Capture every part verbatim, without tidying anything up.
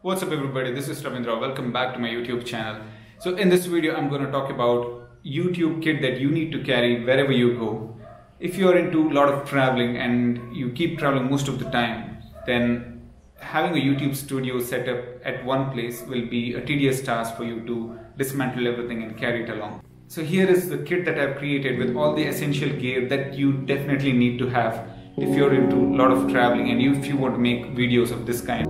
What's up everybody, this is Ravindra. Welcome back to my YouTube channel. So in this video I'm going to talk about YouTube kit that you need to carry wherever you go. If you're into a lot of traveling and you keep traveling most of the time, then having a YouTube studio set up at one place will be a tedious task for you to dismantle everything and carry it along. So here is the kit that I've created with all the essential gear that you definitely need to have if you're into a lot of traveling and if you want to make videos of this kind.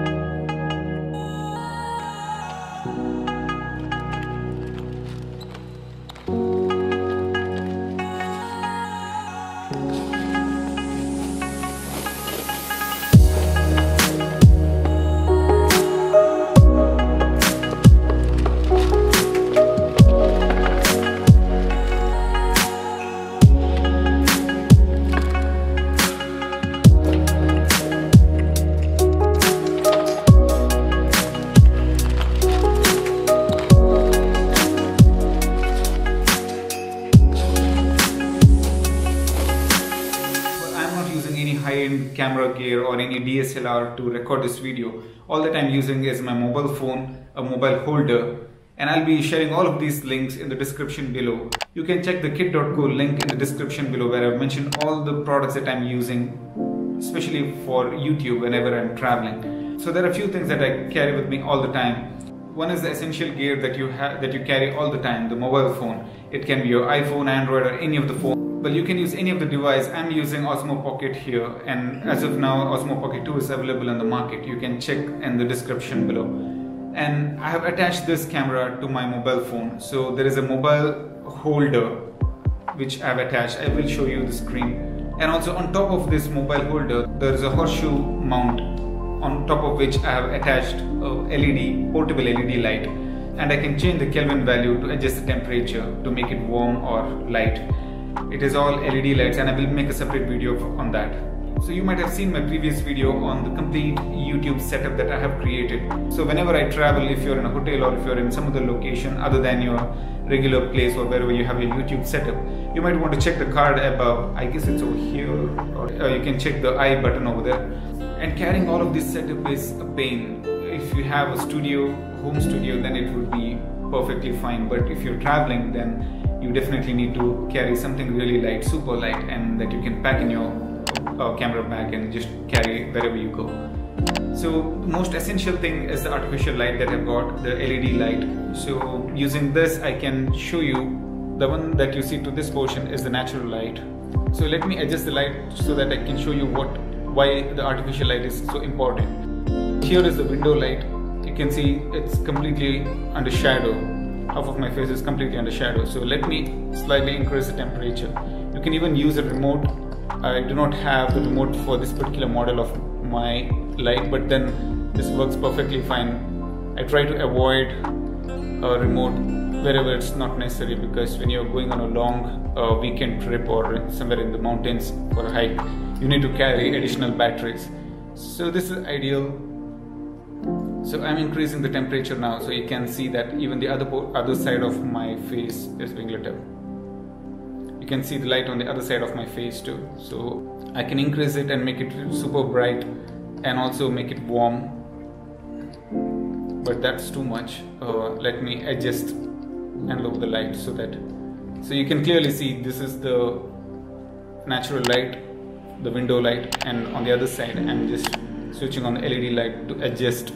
High-end camera gear or any D S L R to record this video. All that I'm using is my mobile phone, a mobile holder, and I'll be sharing all of these links in the description below. You can check the kit dot co link in the description below where I've mentioned all the products that I'm using, especially for YouTube whenever I'm traveling. So there are a few things that I carry with me all the time. One is the essential gear that you have that you carry all the time, the mobile phone. It can be your iPhone, Android, or any of the phones. Well, you can use any of the device. I'm using Osmo Pocket here, and as of now Osmo Pocket two is available in the market. You can check in the description below. And I have attached this camera to my mobile phone. So there is a mobile holder which I have attached. I will show you the screen. And also on top of this mobile holder, there is a horseshoe mount on top of which I have attached a L E D, portable L E D light. And I can change the Kelvin value to adjust the temperature to make it warm or light. It is all L E D lights, and I will make a separate video on that. So you might have seen my previous video on the complete YouTube setup that I have created. So whenever I travel, if you're in a hotel or if you're in some other location other than your regular place or wherever you have your YouTube setup, you might want to check the card above. I guess it's over here, or uh, you can check the I button over there. And carrying all of this setup is a pain. If you have a studio, home studio, then it would be perfectly fine. But if you're traveling, then you definitely need to carry something really light, super light, and that you can pack in your uh, camera bag and just carry wherever you go. So the most essential thing is the artificial light that I've got, the L E D light. So using this, I can show you the one that you see to this portion is the natural light. So let me adjust the light so that I can show you what why the artificial light is so important. Here is the window light. You can see it's completely under shadow. Half of my face is completely under shadow. So let me slightly increase the temperature. You can even use a remote. I do not have the remote for this particular model of my light, but then this works perfectly fine. I try to avoid a remote wherever it's not necessary, because when you're going on a long uh, weekend trip or somewhere in the mountains for a hike, you need to carry additional batteries. So this is ideal. So I'm increasing the temperature now, so you can see that even the other other side of my face is being lit up. You can see the light on the other side of my face too. So I can increase it and make it super bright and also make it warm. But that's too much. Uh, let me adjust and lower the light so that so you can clearly see this is the natural light, the window light, and on the other side I'm just switching on the L E D light to adjust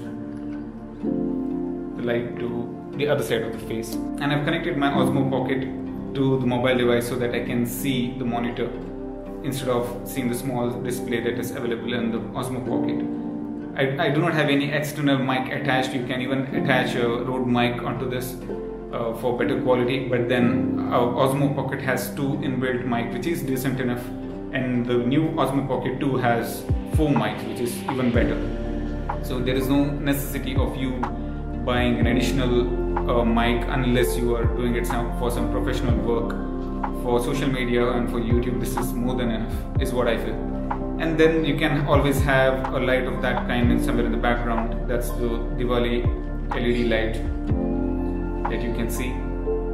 the light to the other side of the face. And I've connected my Osmo Pocket to the mobile device so that I can see the monitor instead of seeing the small display that is available in the Osmo Pocket. I, I do not have any external mic attached. You can even attach a Rode mic onto this uh, for better quality, but then uh, Osmo Pocket has two inbuilt mic, which is decent enough, and the new Osmo Pocket two has four mics, which is even better. So there is no necessity of you buying an additional uh, mic unless you are doing it some, for some professional work. For social media and for YouTube, this is more than enough, is what I feel. And then you can always have a light of that kind in somewhere in the background. That's the Diwali L E D light that you can see.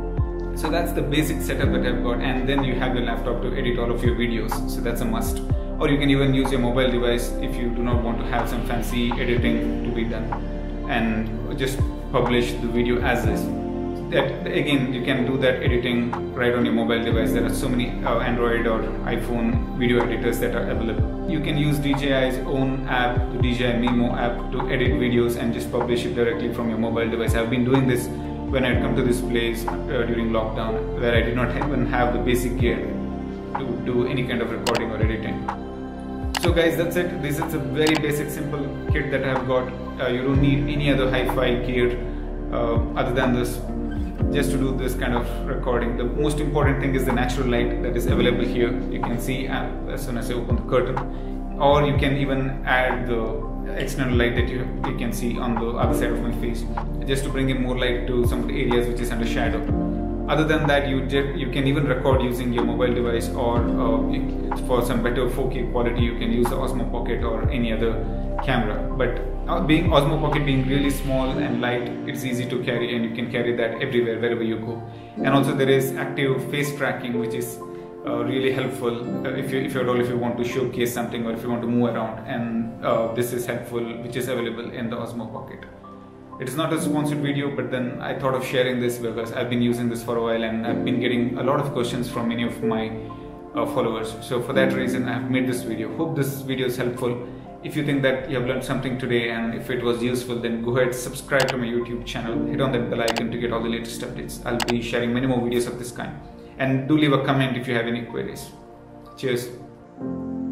So that's the basic setup that I've got, and then you have your laptop to edit all of your videos, so that's a must. or you can even use your mobile device if you do not want to have some fancy editing to be done, and just publish the video as is. That again, you can do that editing right on your mobile device. There are so many uh, Android or iPhone video editors that are available. You can use D J I's own app, the D J I Memo app, to edit videos and just publish it directly from your mobile device. I've been doing this when I come to this place uh, during lockdown, where I did not even have the basic gear to do any kind of recording or editing. So guys, that's it. This is a very basic, simple kit that I've got. Uh, you don't need any other hi-fi gear uh, other than this, just to do this kind of recording. The most important thing is the natural light that is available here. You can see as soon as I open the curtain, or you can even add the external light that you, you can see on the other side of my face, just to bring in more light to some of the areas which is under shadow. Other than that, you you can even record using your mobile device, or uh, for some better four K quality, you can use the Osmo Pocket or any other camera. But uh, being Osmo Pocket being really small and light, it's easy to carry, and you can carry that everywhere, wherever you go. And also there is active face tracking, which is uh, really helpful uh, if you if you at all if you want to showcase something, or if you want to move around. And uh, this is helpful, which is available in the Osmo Pocket. It is not a sponsored video, but then I thought of sharing this because I've been using this for a while, and I've been getting a lot of questions from many of my uh, followers. So for that reason, I have made this video. Hope this video is helpful. If you think that you have learned something today, and if it was useful, then go ahead, subscribe to my YouTube channel, hit on that bell icon to get all the latest updates. I'll be sharing many more videos of this kind. And do leave a comment if you have any queries. Cheers.